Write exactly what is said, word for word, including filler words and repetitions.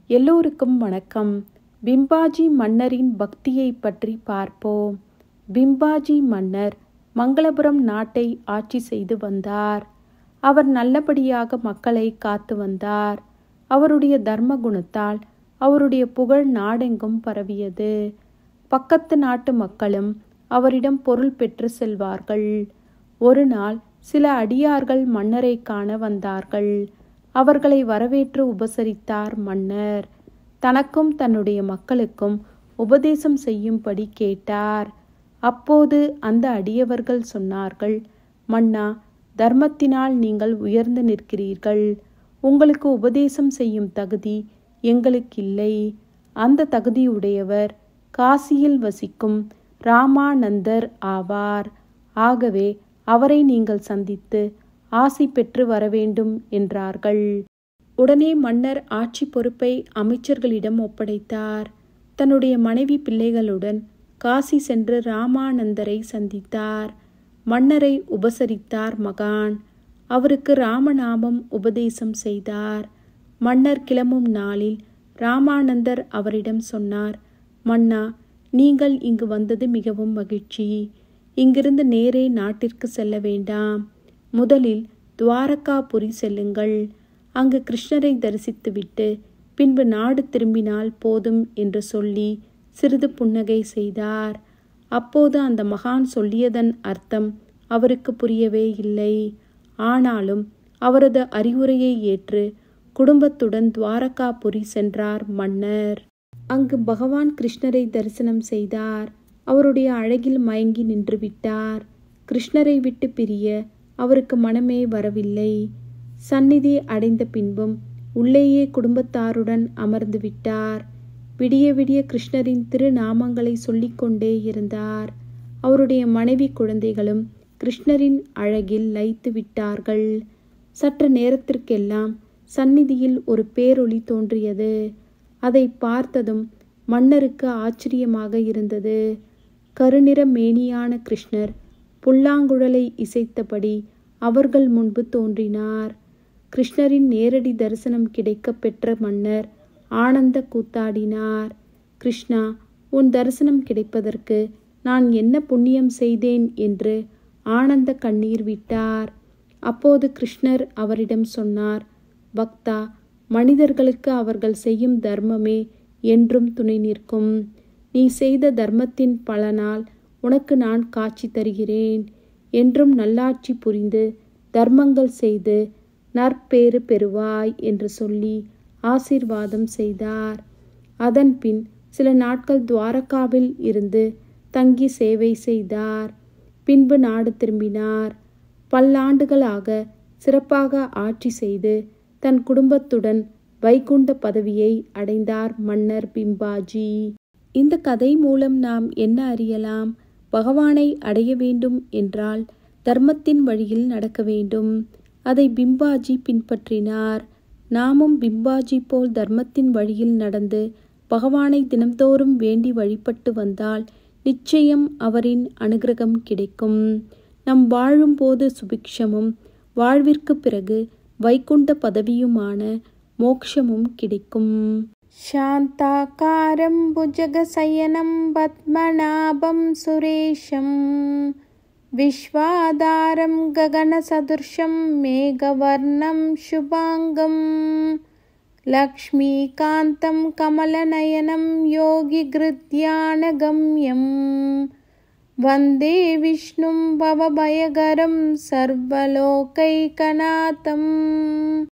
எல்லோருக்கும் வணக்கம். பிம்பாஜி மன்னரின் பக்தியை பற்றி பார்ப்போம். பிம்பாஜி மன்னர் மங்களபுரம் நாட்டை ஆட்சி செய்து வந்தார். அவர் நல்லபடியாக மக்களை காத்து வந்தார். அவருடைய தர்ம குணத்தால் அவருடைய புகழ் நாடெங்கும் பரவியது. பக்கத்து நாட்டு மக்களும் அவரிடம் பொருள் பெற்று செல்வார்கள். ஒரு நாள் சில அடியார்கள் மன்னரை காண வந்தார்கள். அவர்களை வரவேற்று உபசரித்தார் மன்னர். தனக்கும் தன்னுடைய மக்களுக்கும் உபதேசம் செய்யும்படி கேட்டார். அப்போது அந்த அடியவர்கள் சொன்னார்கள், மன்னா, தர்மத்தினால் நீங்கள் உயர்ந்து நிற்கிறீர்கள். உங்களுக்கு உபதேசம் செய்யும் தகுதி எங்களுக்கில்லை. அந்த தகுதியுடையவர் காசியில் வசிக்கும் ராமானந்தர் ஆவார். ஆகவே அவரை நீங்கள் சந்தித்து ஆசி பெற்று வரவேண்டும் என்றார்கள். உடனே மன்னர் ஆட்சி பொறுப்பை அமைச்சர்களிடம் ஒப்படைத்தார். தன்னுடைய மனைவி பிள்ளைகளுடன் காசி சென்று ராமானந்தரை சந்தித்தார். மன்னரை உபசரித்தார் மகான். அவருக்கு ராமநாமம் உபதேசம் செய்தார். மன்னர் கிளம்பும் நாளில் ராமானந்தர் அவரிடம் சொன்னார், மன்னா, நீங்கள் இங்கு வந்தது மிகவும் மகிழ்ச்சி. இங்கிருந்து நேரே நாட்டிற்கு செல்ல வேண்டாம். முதலில் துவாரகாபுரி செல்லுங்கள். அங்கு கிருஷ்ணரை தரிசித்துவிட்டு பின்பு நாடு திரும்பினால் போதும் என்று சொல்லி சிறிது புன்னகை செய்தார். அப்போது அந்த மகான் சொல்லியதன் அர்த்தம் அவருக்கு புரியவே இல்லை. ஆனாலும் அவரது அறிவுரையை ஏற்று குடும்பத்துடன் துவாரகாபுரி சென்றார் மன்னர். அங்கு பகவான் கிருஷ்ணரை தரிசனம் செய்தார். அவருடைய அழகில் மயங்கி நின்று விட்டார். கிருஷ்ணரை விட்டு பிரிய அவருக்கு மனமே வரவில்லை. சந்நிதி அடைந்த பின்பும் உள்ளேயே குடும்பத்தாருடன் அமர்ந்து விட்டார். விடிய விடிய கிருஷ்ணரின் திருநாமங்களை சொல்லிக்கொண்டே இருந்தார். அவருடைய மனைவி குழந்தைகளும் கிருஷ்ணரின் அழகில் லயித்து விட்டார்கள். சற்று நேரத்திற்கெல்லாம் சந்நிதியில் ஒரு பேரொளி தோன்றியது. அதை பார்த்ததும் மன்னருக்கு ஆச்சரியமாக இருந்தது. கருநிற மேனியான கிருஷ்ணர் புல்லாங்குழலை இசைத்தபடி அவர்கள் முன்பு தோன்றினார். கிருஷ்ணரின் நேரடி தரிசனம் கிடைக்க பெற்ற மன்னர் ஆனந்த கூத்தாடினார். கிருஷ்ணா, உன் தரிசனம் கிடைப்பதற்கு நான் என்ன புண்ணியம் செய்தேன் என்று ஆனந்த கண்ணீர் விட்டார். அப்போது கிருஷ்ணர் அவரிடம் சொன்னார், பக்தா, மனிதர்களுக்கு அவர்கள் செய்யும் தர்மமே என்றும் துணை நிற்கும். நீ செய்த தர்மத்தின் பலனால் உனக்கு நான் காட்சி தருகிறேன். என்றும் நல்லாட்சி புரிந்து தர்மங்கள் செய்து நற்பேறு பெறுவாய் என்று சொல்லி ஆசீர்வாதம் செய்தார். அதன் பின் சில நாட்கள் துவாரகாவில் இருந்து தங்கி சேவை செய்தார். பின்பு நாடு திரும்பினார். பல்லாண்டுகளாக சிறப்பாக ஆட்சி செய்து தன் குடும்பத்துடன் வைகுண்ட பதவியை அடைந்தார் மன்னர் பிம்பாஜி. இந்த கதை மூலம் நாம் என்ன அறியலாம்? பகவானை அடைய வேண்டும் என்றால் தர்மத்தின் வழியில் நடக்க வேண்டும். அதை பிம்பாஜி பின்பற்றினார். நாமும் பிம்பாஜி போல் தர்மத்தின் வழியில் நடந்து பகவானை தினம்தோறும் வேண்டி வழிபட்டு வந்தால் நிச்சயம் அவரின் அனுகிரகம் கிடைக்கும். நம் வாழும்போது சுபிக்ஷமும் வாழ்விற்கு பிறகு வைகுண்ட பதவியுமான மோக்ஷமும் கிடைக்கும். சாந்தாகாரம் புஜகசயனம் பத்மநாபம் சுரேஷம் விஸ்வாதாரம் ககனசதுர்ஷம் மேகவர்ணம் சுபாங்கம் லக்ஷ்மீகாந்தம் கமலநயனம் யோகிகிருத்யானகம்யம் வந்தே விஷ்ணும் பவபயகரம் சர்வலோகைகநாதம்.